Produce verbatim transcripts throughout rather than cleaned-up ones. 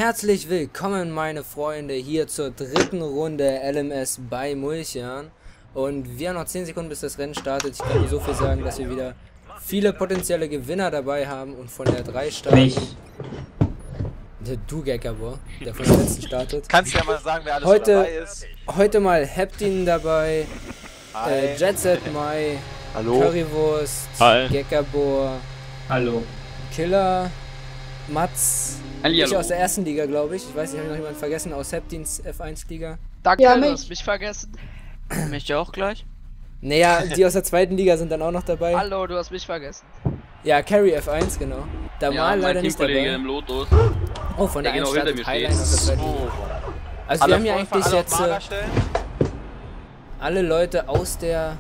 Herzlich willkommen, meine Freunde, hier zur dritten Runde L M S bei Mulchan. Und wir haben noch zehn Sekunden, bis das Rennen startet. Ich kann nur so viel sagen, dass wir wieder viele potenzielle Gewinner dabei haben und von der drei starten. Mich. Der Du Gekabor, der von der letzten startet. Kannst du ja mal sagen, wer alles heute, dabei ist. Heute mal Heptin dabei, äh, Jetset Mai, Hallo. Currywurst, Hi. Gekabor, Hallo. Killer, Mats, Hallihallo. ich aus der ersten Liga, glaube ich. Ich weiß nicht, habe ich noch jemanden vergessen aus Heptins F eins Liga? Danke, Ja, du mich. hast mich vergessen. Mich auch gleich? Naja, die aus der zweiten Liga sind dann auch noch dabei. Hallo, du hast mich vergessen. Ja, Carry F eins, genau. Da Ja, mal mein leider nicht Teamkollege dabei. im Lotus. Oh, von der der einen genau hinter startet mir Highline steht. aus der zweiten Liga. Also wir haben ja eigentlich alle jetzt auf äh, Mager stellen. alle Leute aus der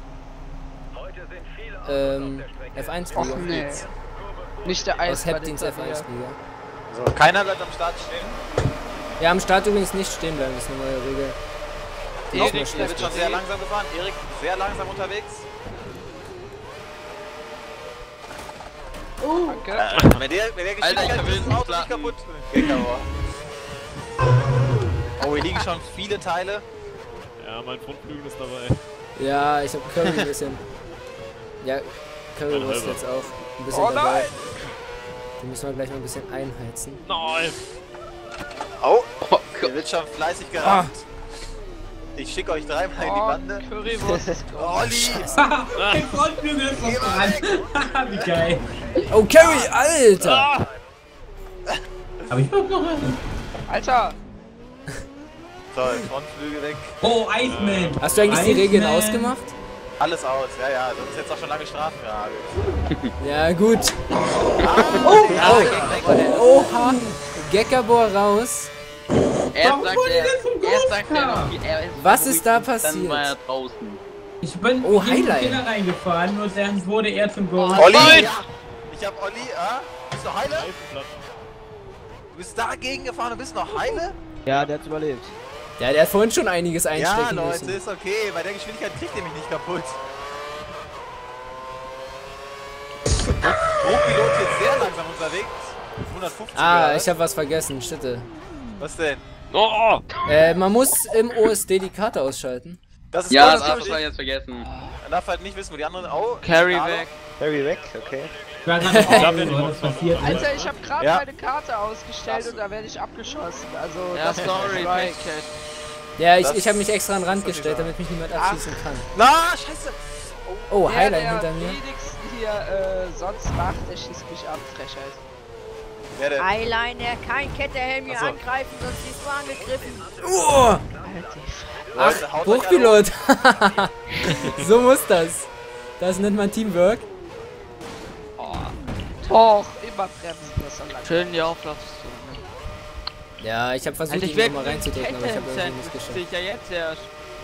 ähm, F eins Liga. Och nee. Nicht der Eis. Aus Heptins F eins Liga. So, keiner bleibt am Start stehen. Ja, am Start übrigens nicht stehen bleiben, das ist eine neue Regel. Die ist nur Erik, der schlecht. wird schon sehr langsam gefahren. Erik, sehr langsam unterwegs. Danke. Äh, wenn der, wenn der Alter, ich Geschwindigkeit will ist, das Auto nicht kaputt. Gekauer. Oh, hier liegen schon viele Teile. Ja, mein Frontflügel ist dabei. Ja, ich hab Curry ein bisschen. Ja, Curry Mein ist halber. jetzt auch ein bisschen Oh dabei. nein! Die müssen wir gleich mal ein bisschen einheizen. Nein! Oh, Oh hier wird schon fleißig gerammt. Ich schicke euch dreimal in die Oh, Bande. Currywurst ist Oh, Olli! Der Frontflügel ist noch dran. Wie geil. Oh, Curry, Alter! Ah! Aber ich mach noch einen. Alter! So, Frontflügel weg. Oh, Iceman. Hast du eigentlich die Iceman. Regeln ausgemacht? Alles aus, ja, ja, sonst hätte es auch schon lange Strafen gehagelt. Ja, gut. Oh, Oh, oha! Gekabor raus. Erst Warum sagt wurde er, der zum erst sagt er Goldstar? noch, er ist Was ist da Dann war passiert? er draußen. Ich bin Oh, in den Highlight. Fehler reingefahren und dann wurde er zum Goal. Olli! Nein! Ich hab Olli, ah? Bist du heile? Du bist dagegen gefahren und bist noch heile? Ja, der hat's überlebt. Ja, der hat vorhin schon einiges Ja, einstecken Leute, müssen. ist okay. Bei der Geschwindigkeit kriegt ihr mich nicht kaputt. Pro-Pilot jetzt sehr langsam unterwegs. hundertfünfzig. Ah, oder? ich habe was vergessen, Stitte. Was denn? Oh! Äh, man muss im O S D die Karte ausschalten. Das ist Ja, das das darf hast ich du jetzt vergessen. Man darf halt nicht wissen, wo die anderen. Oh, Carry Carlo. weg. Harry weg, okay. Ich war gerade auf, was passiert ist. Alter, ich hab gerade Ja. meine Karte ausgestellt und da werde ich abgeschossen. Also, Ja, das ist sorry, Strike. Packet. Ja, ich, Das- ich habe mich extra an den Rand das ist gestellt, dieser- damit mich niemand abschießen kann. Na, scheiße! Oh, Der, Highlight der hinter am mir. wenigsten hier äh, sonst macht, der schießt mich ab, Frechheit. Wer denn? Eyeliner, kein Kettehelm hier Ach so. angreifen, sonst wirst du angegriffen. Oh, Alter, Leute, haut euch alle Hochpilot. So muss das. Das nennt man Teamwork. Doch, immer bremsen, das soll lang. Schön die Auflaufzone. Ja, ich habe versucht, Alter, ich ihn werd nochmal reinzudrücken, aber ich habe irgendwie nicht Das geschafft. sehe ich ja jetzt erst.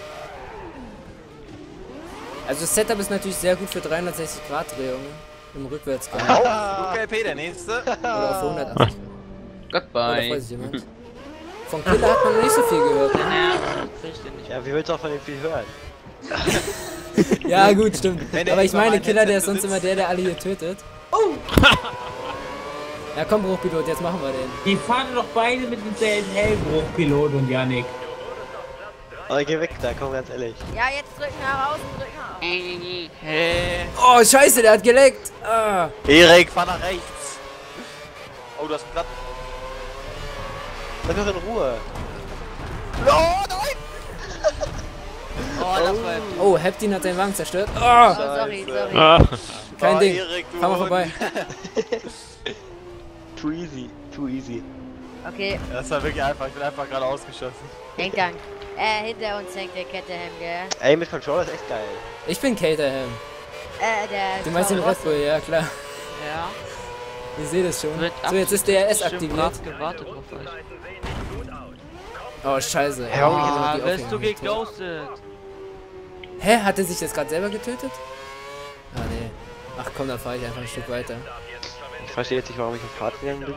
Also das Setup ist natürlich sehr gut für dreihundertsechzig Grad Drehungen im Rückwärtsgang. auf. Oh, Luke L P, der nächste. Oder für hundertachtzig. Oh, da Goodbye. freut sich jemand. Von Killer hat man noch nicht so viel gehört. Ne? Ja, richtig nicht. Ja, wie willst du auch von dem viel hören? Ja, gut, stimmt. Wenn der Aber ich über meine, mein Killer, der ist Headset sonst immer sitzt. der, der alle hier tötet. Oh! Ja, komm, Bruchpilot, jetzt machen wir den. Die fahren doch beide mit demselben Helm, Hochpilot und Yannick. Aber geh weg da, komm ganz ehrlich. Ja, jetzt drücken heraus, drücken heraus. Hey. Oh, scheiße, der hat geleckt. Ah. Erik, fahr nach rechts. Oh, du hast einen Platten. Lass mich doch in Ruhe. Oh, nein! Oh, das war Oh, Heptin hat seinen Wagen zerstört. Oh, Oh, sorry, sorry. Ah. kein oh, Ding. Erik, du Fahr mal Hund. vorbei. Too easy, too easy. Okay, Das war wirklich einfach. Ich bin einfach gerade ausgeschossen. denk dann. Äh, hinter uns hängt der Kettehelm, gell? Ey, mit Controller ist echt geil. Ich bin Caterham. Äh, der... Du meinst den Red Bull, ja klar. Ja. Ihr seht es schon. Wird So, jetzt ist der R S bestimmt aktiviert. brav gewartet auf euch. Oh, scheiße. Ja, Oh, Ah, die wirst du Aufhängung getötet. geghostet? Hä, hat er sich jetzt gerade selber getötet? Ah, nee. Ach komm, dann fahre ich einfach ein Stück weiter. Ich verstehe jetzt nicht, warum ich auf Fahrt gegangen bin.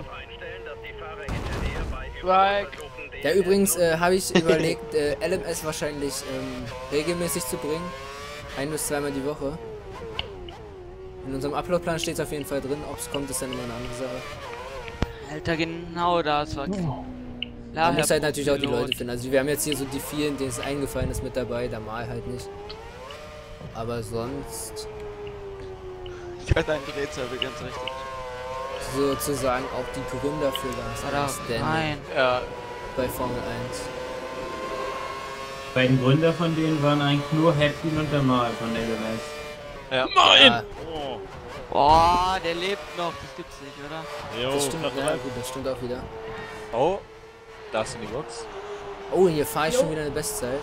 Strike. Ja, übrigens äh, habe ich überlegt, äh, L M S wahrscheinlich ähm, regelmäßig zu bringen. Ein- bis zweimal die Woche. In unserem Uploadplan steht es auf jeden Fall drin. Ob es kommt, ist dann immer eine andere Sache. Alter, genau das war. Ja, Man muss Herr halt natürlich auch die Pilot. Leute finden. Also wir haben jetzt hier so die vielen, denen es eingefallen ist, mit dabei, der Mal halt nicht. Aber sonst Ich hatte einen Drehzirkel, ganz richtig. sozusagen auch die Gründer für das Oder? Standing Nein. Ja, bei Formel eins. Die beiden Gründer von denen waren eigentlich nur Happy und der Mal von L M S. ja. Ja, Boah, der lebt noch, das gibt's nicht, oder? das stimmt, ja, gut, das stimmt auch wieder. Oh, da ist in die Box. Oh, hier fahre ich schon wieder eine Bestzeit.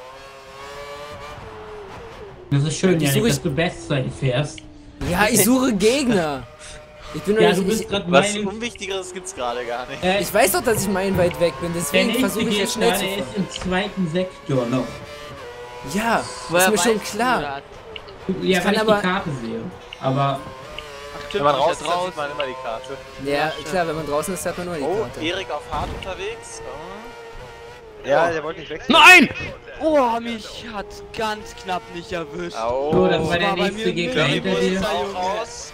Das ist schön, Die Janik, suche ich- dass du Bestzeit fährst. Ja, ich suche Gegner. Ich bin doch Ja, nicht, du bist ich, gerade Was mein... Unwichtigeres gibt's gerade gar nicht. Äh, ich weiß doch, dass ich meilenweit weg bin, der deswegen nächste versuche ich jetzt schnell Gegner, zu der fahren. ist im zweiten Sektor noch. Ja, Woher ist mir schon weißt du klar. das? Ja, kann weil ich aber- die Karte sehe. Aber Ach, Wenn man ist raus ja ist, dann draußen. sieht man immer die Karte. Ja, Ja, stimmt. klar, wenn man draußen ist, hat man nur die Oh, Karte. Erik auf hart unterwegs. Oh. Ja, der wollte nicht wechseln. Nein! Oh, mich hat ganz knapp nicht erwischt. Au. so, das war der war bei nächste mir Gegner nicht. hinter Currywurst dir. ist auch Junge. raus.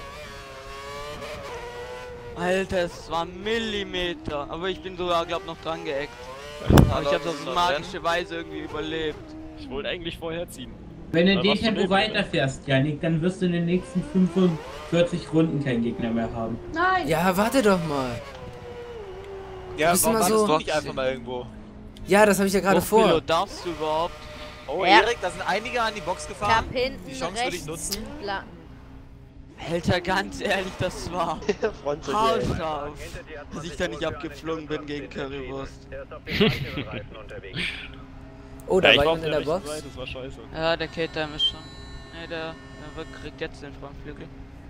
Alter, es war Millimeter. Aber ich bin sogar, glaub noch dran geeckt. Aber ich hab's auf so magische Weise irgendwie überlebt. Ich wollte eigentlich vorher ziehen. Wenn du in Da dem warst du Tempo neben weiterfährst, Janik, dann wirst du in den nächsten fünfundvierzig Runden keinen Gegner mehr haben. Ja, warte doch mal. Ja, bist warum immer wartest so- du nicht einfach mal irgendwo? Ja, das habe ich ja gerade vor. Pilot, darfst du überhaupt? Oh, Ja. Erik, da sind einige an die Box Ich gefahren. hab hinten Die Chance würde ich rechts nutzen. Bla Alter, ganz ehrlich, das war Front zu dir, ey. haarscharf, dass ich da nicht abgeflogen bin gegen Currywurst. Oh, da Ja, ich war war auf jemand in der der rechten Box. Seite, das war scheiße. Ja, der Caterham ist schon. Ne, der, der kriegt jetzt den Frontflügel.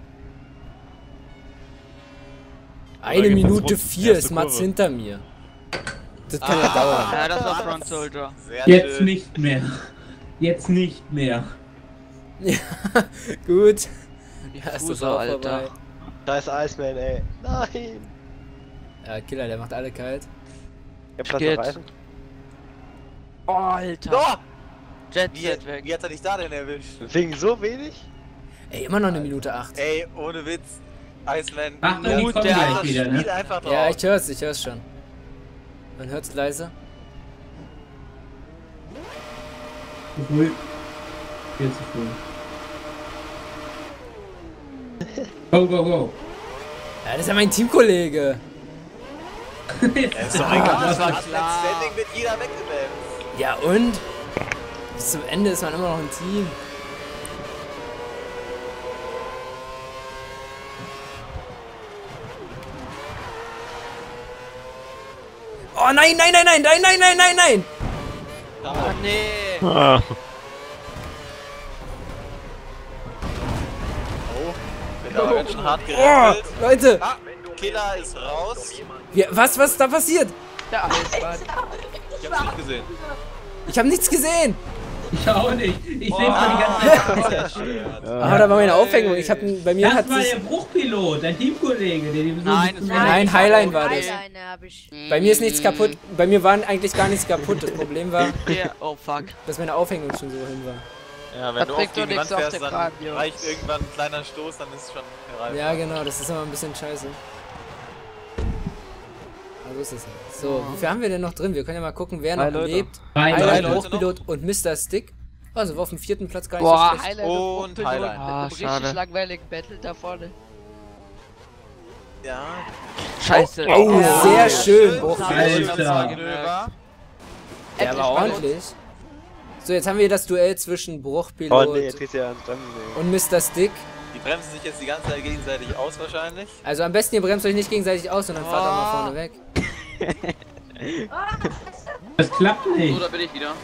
Eine geht's Minute rund, vier erste ist Mats Kurve. hinter mir. Das kann ja Ah. dauern. Ja, das war Front Soldier. Sehr Jetzt schön. nicht mehr. Jetzt nicht mehr. Ja, gut. Die Ja, ist das Fuser, auch Alter. vorbei. Scheiß Iceman, ey. Nein. Ja, Killer, der macht alle kalt. Ich hab Platz Geht. auf Reifen. Oh, Alter. Oh, Jet wie, Set weg. wie hat er dich da denn erwischt? Wegen so wenig? Ey, immer noch eine Minute acht. Ey, ohne Witz. Iceman. Achtung, ja, die gut, kommen der gleich hat das wieder, ne? Spiel einfach drauf. Ja, ich hör's, ich hör's schon. Man hört's leise. Zu früh. Viel zu früh. Go, go, go. Ja, das ist ja mein Teamkollege. Ja, ist doch egal, das das war war klar. Standing wird jeder weggebremst. Ja, und? Bis zum Ende ist man immer noch ein Team. Oh nein, nein, nein, nein, nein, nein, nein, nein, nein! Ah, nee. Ah. Oh, wird aber ganz schön hart Oh, gerempelt. Leute! Ah, Killer ist raus. Ja, was, was ist da passiert? Der Eisbahn. Ich hab's nicht gesehen. Ich habe nichts gesehen! Ich auch nicht. Ich seh zwar die ganze Zeit. Sehr schön. Aber da war meine Aufhängung. Ich hab, bei mir hat Das war sich, der Bruchpilot, dein Teamkollege, der die Nein, das war Nein, Highline war das. Highline hab ich. Bei mir ist nichts kaputt. Bei mir war eigentlich gar nichts kaputt. Das Problem war, Der, oh fuck. dass meine Aufhängung schon so hin war. Ja, wenn Das du bringt auf gegen die doch Wand nichts auf fährst, der dann Kragen, Jungs. reicht irgendwann ein kleiner Stoß, dann ist es schon bereit. Ja, genau, das ist immer ein bisschen scheiße. Aber so ist es halt. So, wie viel haben wir denn noch drin? Wir können ja mal gucken, wer noch Drei Leute. lebt. Drei Highline, Leute Hochpilot und Mister Stick. Also war auf dem vierten Platz gar nicht Boah, so schlecht. Highlight Und Bruchpilot Highline. mit Ah, einem richtig schade. langweiligen Battle da vorne. Ja. Scheiße. Oh, Ja. sehr schön, Schön. Bruchpilot. Alter. Manöver. Der Endlich war mal ordentlich. So, jetzt haben wir das Duell zwischen Oh Bruchpilot nee, jetzt geht's ja ans Bremsen. ey. und Mister Stick. Die bremsen sich jetzt die ganze Zeit gegenseitig aus wahrscheinlich. Also am besten ihr bremst euch nicht gegenseitig aus, sondern fahrt auch mal vorne weg. Das klappt nicht. da bin ich wieder.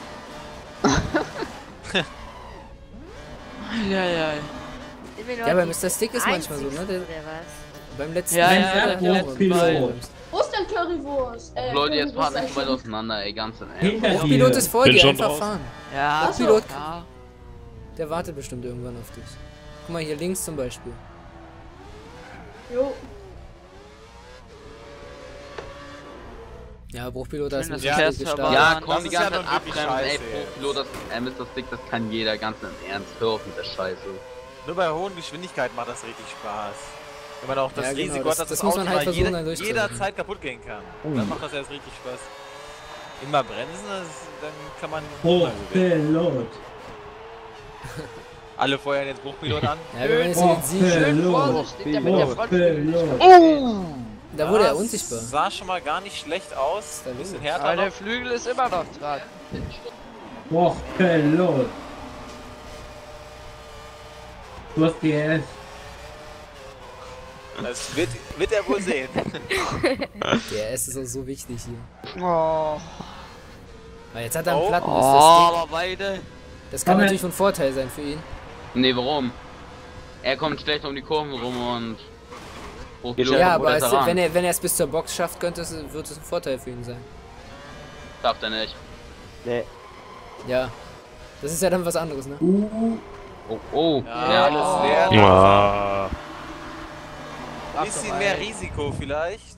ja, ja. Sind wir nur Ja, bei die Mister Stick ist manchmal so, ne? Einzigsten, Der, oder was? beim letzten Ja, Mal ja, hat ja, er der auch letzte ein bisschen Pilot. gebremst. Wo ist denn Currywurst? Äh, Leute, jetzt Currywurst fahren nicht mal essen. auseinander, ey, ganz im Ernst. Hinter Bruchpilot dir. ist vor Bin dir, schon einfach draußen. fahren. Ja, Ach so. Pilot, ja. der wartet bestimmt irgendwann auf dich. Guck mal hier links zum Beispiel. Jo. Ja, Bruchpilot, da ist Schön, ein dass Ja, bisschen Kerst gestartet. aber- Ja, das komm, ist die ja ganze nun Zeit wirklich abbremsen, ey, scheiße, ey. Pro-Pilot, das äh, Mister Stick, das kann jeder, ganz im Ernst. Hör auf mit der Scheiße. Nur bei hohen Geschwindigkeiten macht das richtig Spaß. Wenn man auch das Ja, genau, Risiko das- hat, dass das das muss man Auto halt mal versuchen, jede, dann durchzuhalten. jederzeit kaputt gehen kann. Dann macht das erst richtig Spaß. Immer bremsen, das, dann kann man... Hochpilot. Alle feuern jetzt Bruchpilot an. Ja, wir werden jetzt in den Sieg. Schön vorsichtig, damit der Frontflügel nicht Oh! Da wurde Das er unsichtbar. Sah schon mal gar nicht schlecht aus. Ein bisschen härter Aber der noch. Flügel ist immer noch dran. Hochpilot. Du hast G S. Das wird, wird er wohl sehen. Der S ist auch so wichtig hier. Oh. Aber jetzt hat er einen Oh. Platten. Oh, Ist das Ding. aber beide. Das kann Komm, natürlich von Vorteil sein für ihn. Nee, warum? Er kommt schlecht um die Kurven rum und... Hochpilot Ja, aber ist es, daran. wenn er wenn er es bis zur Box schafft, könnte es, wird es ein Vorteil für ihn sein. Schafft er nicht. Nee. Ja. Das ist ja dann was anderes, ne? Oh, oh. Ja, Ja. alles leer. Ja. Ein bisschen mehr Risiko vielleicht.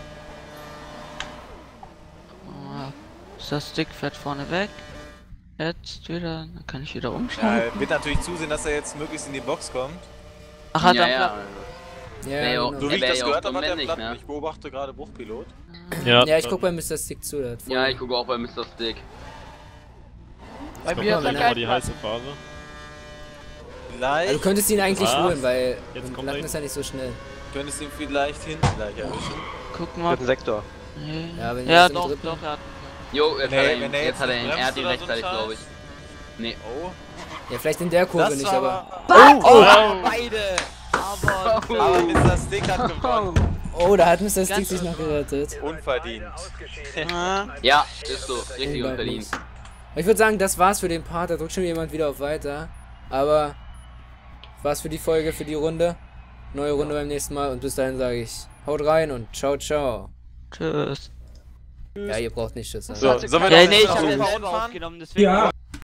Oh, ist das Stick fährt vorne weg. Jetzt wieder, dann kann ich wieder Ja, umschalten. er wird natürlich zusehen, dass er jetzt möglichst in die Box kommt. Ach, hat ja, er ja. Platten? Ja, Nee, genau. auch- So wie ich wär das ja gehört auch habe, hat er männlich, Platten. ne? Ich beobachte gerade Bruchpilot. Ja, Ja, ich guck bei Mister Stick zu. Der hat voll- Ja, ich gucke auch bei Mister Stick. Bei Guck mir mal, ist wenn er er mal kein die Platz. heiße Phase. Vielleicht Also du könntest ihn eigentlich Was? holen, weil Jetzt mit kommt Platten er ist er nicht so schnell. könntest du ihn vielleicht hinten gleich erwischen. Guck mal. Vierten Sektor. Nee. Ja, wenn Ja, jetzt im doch, dritten- doch, er hat. Jo, jetzt Wenn hat er- er ihn, wenn er jetzt jetzt hat er ihn, nicht er hat ihn bremst oder so rechtzeitig, ein glaube ich. Scheiß. Nee. Oh. Ja, vielleicht in der Kurve Das nicht, war aber... aber... Oh, oh, beide! Aber. Aber Mister Stick hat gewonnen. Oh, da hat Mister Stick Ganz sich noch gerettet. Unverdient. Ah, Ja, ist so. Richtig Unglaublich. unverdient. Ich würde sagen, das war's für den Part. Da drückt schon jemand wieder auf Weiter. Aber... war's für die Folge, für die Runde. Neue Runde beim nächsten Mal. Und bis dahin sage ich... haut rein und ciao, ciao. tschüss. Ja, ihr braucht nicht Tschüss sagen. So, sollen wir Ja, noch nee, ich noch hab ein ja paar selber fahren? aufgenommen, deswegen. Ja.